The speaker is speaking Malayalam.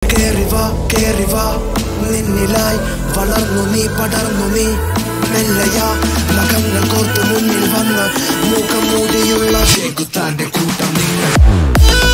കേറി വാ നിന്നിലായി വളർന്നു നീ പടർന്നു നീ മെല്ലയാ നഖങ്ങൾ കോർത്ത് മുന്നിൽ വന്ന് മൂക്കം മൂടിയുള്ള ഷേഖുത്താന്റെ കൂട്ടം നിങ്ങൾ